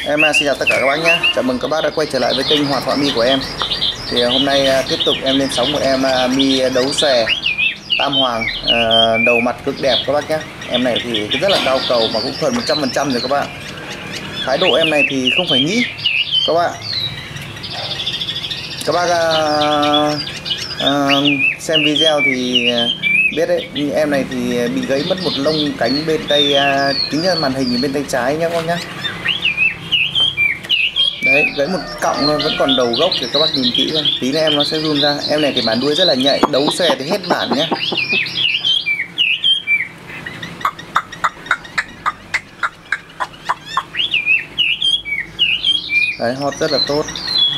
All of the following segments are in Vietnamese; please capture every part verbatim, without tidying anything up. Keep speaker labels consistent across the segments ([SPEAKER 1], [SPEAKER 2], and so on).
[SPEAKER 1] Em à, xin chào tất cả các bác nhé. Chào mừng các bác đã quay trở lại với kênh Hoạt Họa Mi của em. Thì hôm nay à, tiếp tục em lên sóng một em à, mi đấu xòe tam hoàng, à, đầu mặt cực đẹp các bác nhé. Em này thì rất là cao cầu mà cũng thuần một trăm phần trăm rồi các bạn. Thái độ em này thì không phải nghĩ các bạn. Các bác à, à, xem video thì biết đấy, em này thì bị gãy mất một lông cánh bên tay à, kính màn hình bên tay trái nhé các bác nhé. Đấy, gãy một cọng luôn, vẫn còn đầu gốc thì các bác nhìn kỹ thôi. Tí nữa em nó sẽ zoom ra. Em này thì bản đuôi rất là nhạy, đấu xòe thì hết bản nhé. Đấy, hót rất là tốt.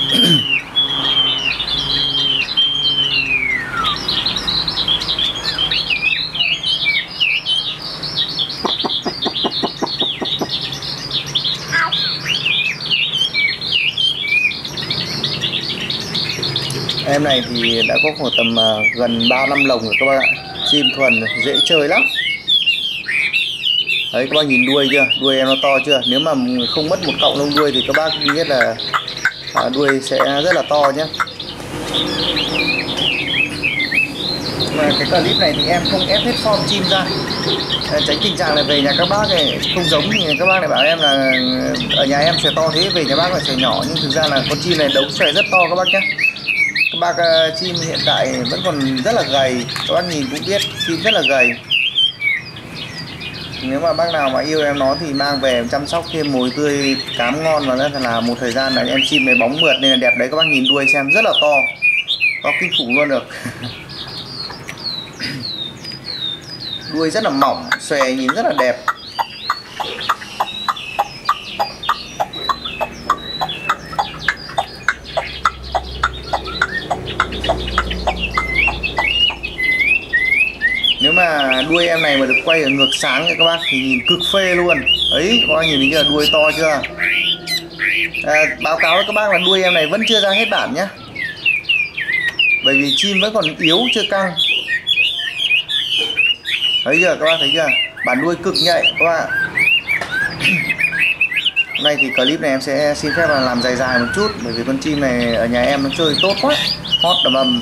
[SPEAKER 1] Em này thì đã có khoảng tầm uh, gần ba năm lồng rồi các bạn ạ. Chim thuần dễ chơi lắm. Đấy, các bác nhìn đuôi chưa? Đuôi em nó to chưa? Nếu mà không mất một cọng lông đuôi thì các bác biết là uh, đuôi sẽ rất là to nhé. Mà cái clip này thì em không ép hết form chim ra, tránh tình trạng là về nhà các bác này không giống thì các bác này bảo em là ở nhà em xòe to thế, về nhà bác là xòe nhỏ. Nhưng thực ra là con chim này đấu xòe rất to các bác nhé. Các bác uh, chim hiện tại vẫn còn rất là gầy, các bác nhìn cũng biết chim rất là gầy. Nếu mà bác nào mà yêu em nó thì mang về chăm sóc thêm mồi tươi, cám ngon, và nữa là một thời gian là em chim này bóng mượt nên là đẹp đấy. Các bác nhìn đuôi xem rất là to, to kinh khủng luôn được. Đuôi rất là mỏng, xòe nhìn rất là đẹp. Nếu mà đuôi em này mà được quay ở ngược sáng các bác thì nhìn cực phê luôn. Ấy, các bác nhìn thấy chưa, đuôi to chưa? À, báo cáo với các bác là đuôi em này vẫn chưa ra hết bản nhé. Bởi vì chim vẫn còn yếu, chưa căng. Thấy chưa, các bác thấy chưa? Bản đuôi cực nhạy các bạn. Hôm nay thì clip này em sẽ xin phép là làm dài dài một chút, bởi vì con chim này ở nhà em nó chơi tốt quá, hót đầm ầm.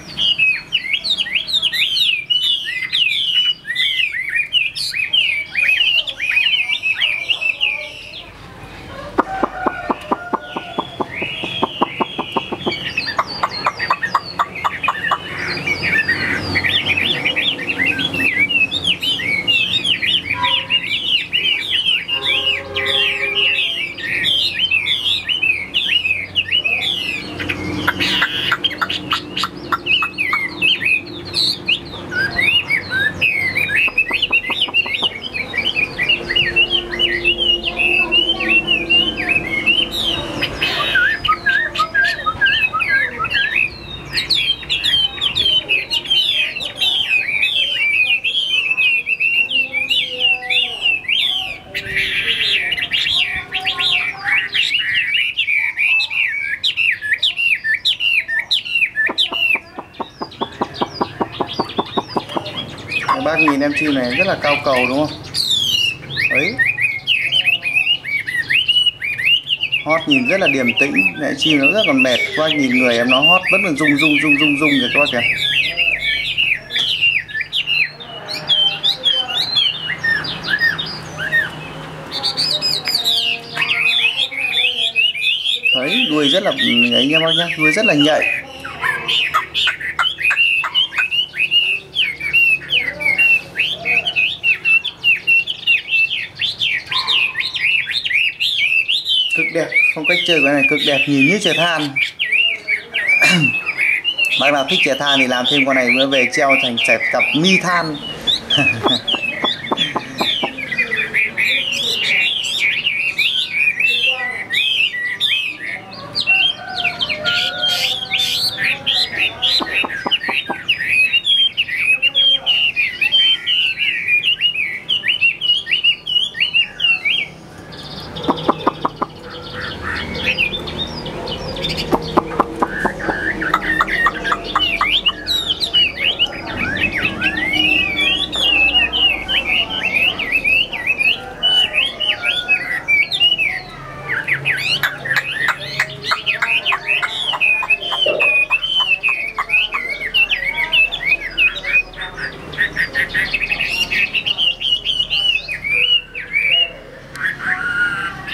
[SPEAKER 1] Các bác nhìn em chim này rất là cao cầu đúng không? Ấy, hót nhìn rất là điềm tĩnh, lại chim nó rất còn mệt. Các bác nhìn người em nó hót vẫn còn rung rung rung rung rung kìa các bác kìa. Đấy, đuôi rất là ấy nha bác nhá, đuôi rất là nhạy. Cực đẹp, phong cách chơi của này cực đẹp, nhìn như trẻ than. Bác nào thích trẻ than thì làm thêm con này mới về treo thành cặp mi than.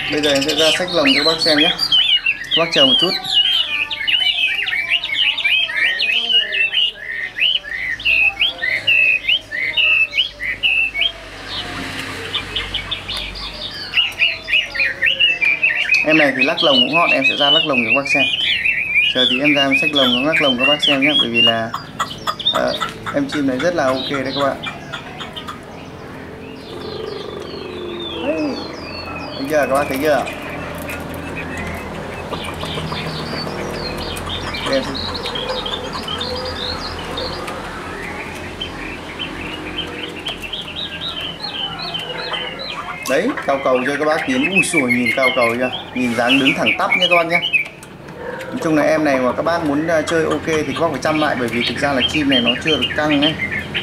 [SPEAKER 1] Bây giờ em sẽ ra xách lồng cho các bác xem nhé. Các bác chờ một chút. Em này thì lắc lồng cũng hot, em sẽ ra lắc lồng cho các bác xem. Chờ thì em ra em xách lồng lắc lồng các bác xem nhé. Bởi vì là uh, em chim này rất là ok đấy các bạn. Thấy chưa các bác, thấy chưa? Em đấy, cao cầu cho các bác nhìn. Ui xùi, nhìn cao cầu chưa, nhìn dáng đứng thẳng tắp nha các bác nhé. Nói chung là em này mà các bác muốn chơi ok thì các bác phải chăm lại, bởi vì thực ra là chim này nó chưa được căng ấy.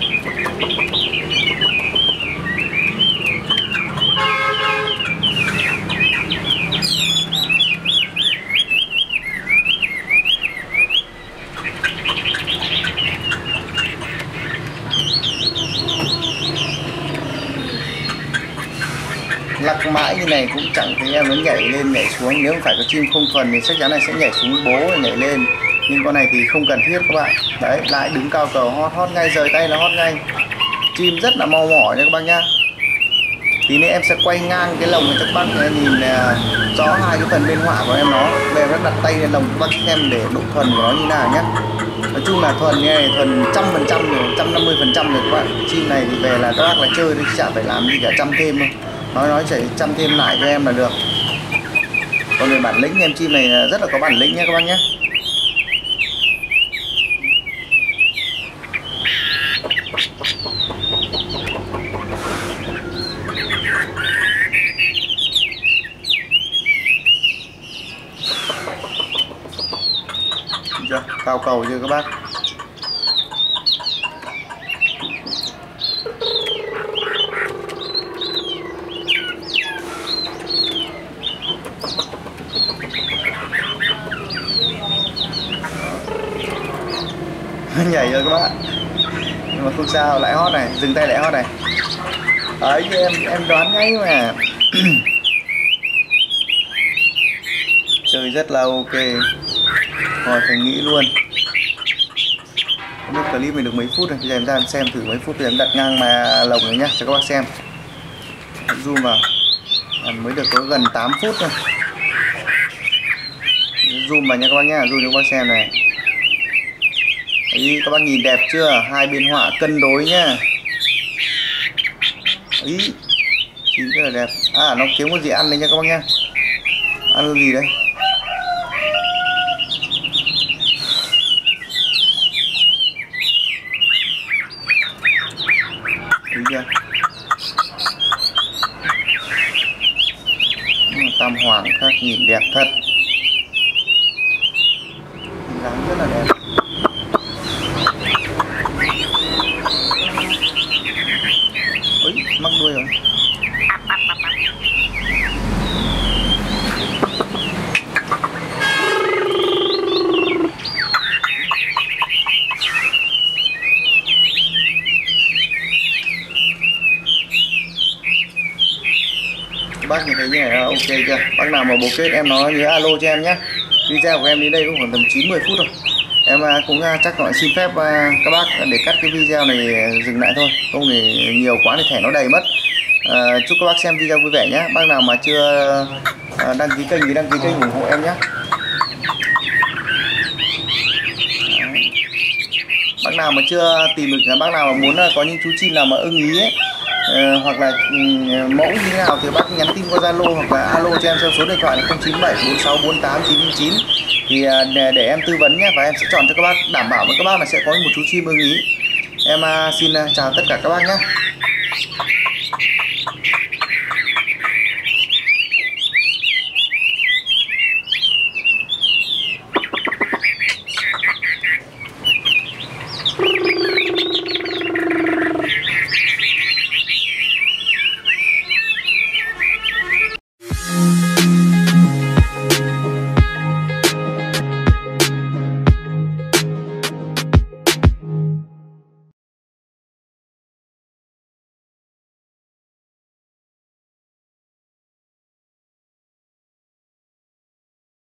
[SPEAKER 1] Lắc mãi như này cũng chẳng thấy em nó nhảy lên nhảy xuống. Nếu phải có chim không thuần thì chắc chắn là sẽ nhảy xuống bố và nhảy lên, nhưng con này thì không cần thiết các bạn. Đấy, lại đứng cao cầu hót hót ngay, rời tay là hót ngay. Chim rất là mau mỏi nha các bác nhá. Tí nữa em sẽ quay ngang cái lồng cho các bác nhìn rõ hai cái phần bên họa của em nó. Về nó đặt tay lên lồng các bác xem để độ thuần của nó như nào nhé. Nói chung là thuần như này, thuần trăm phần trăm rồi, trăm năm mươi phần trăm rồi các bạn. Chim này thì về là các bác là chơi thì chả phải làm gì cả, chăm thêm thôi. Nói nói chỉ chăm thêm lại cho em là được. Còn về bản lĩnh, em chim này rất là có bản lĩnh nhé các bác nhé. Chưa? Cao cầu chưa các bác? Nhảy rồi các bạn, nhưng mà không sao, lại hót này, dừng tay lại hót này. Ấy em em đoán ngay mà. Chơi rất là ok, rồi phải nghĩ luôn. Không biết clip mình được mấy phút rồi, bây giờ em ra em xem thử mấy phút. Bây giờ em đặt ngang mà lồng này nhá cho các bác xem. Zoom vào, em mới được có gần tám phút thôi. Zoom vào nha các bác nhá, zoom cho các bác xem này. Ý, các bác nhìn đẹp chưa? Hai bên họa cân đối nhá. Ý, chim rất là đẹp. À, nó kiếm con gì ăn đấy nha các bác nhá. Ăn con gì đấy? Thấy chưa? Tam hoàng khác, nhìn đẹp thật. Dáng rất là đẹp. Ôi, mắc đuôi rồi. Bác nhìn thấy như này là ok chưa? Bác nào mà bố kết em nói nhớ alo cho em nhé. Video của em đến đây cũng khoảng tầm chín mươi phút rồi. Em cũng chắc lại xin phép các bác để cắt cái video này dừng lại thôi, không thì nhiều quá thì thẻ nó đầy mất. À, chúc các bác xem video vui vẻ nhé. Bác nào mà chưa đăng ký kênh thì đăng ký kênh ủng hộ em nhé. Bác nào mà chưa tìm được, bác nào mà muốn có những chú chim nào mà ưng ý ấy, Uh, hoặc là um, mẫu như thế nào thì bác nhắn tin qua Zalo hoặc là alo cho em theo số điện thoại là không chín bảy bốn sáu bốn tám chín chín thì uh, để, để em tư vấn nhé, và em sẽ chọn cho các bác, đảm bảo với các bác là sẽ có một chú chim ưng ý. Em uh, xin uh, chào tất cả các bác nhé.